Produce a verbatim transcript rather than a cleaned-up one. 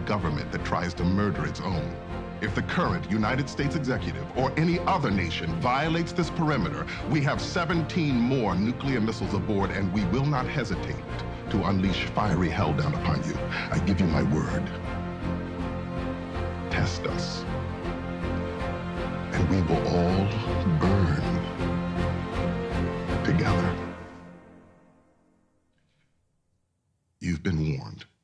government that tries to murder its own. If the current United States executive or any other nation violates this perimeter, we have seventeen more nuclear missiles aboard, and we will not hesitate to unleash fiery hell down upon you. I give you my word. Test us, and we will all burn together. You've been warned.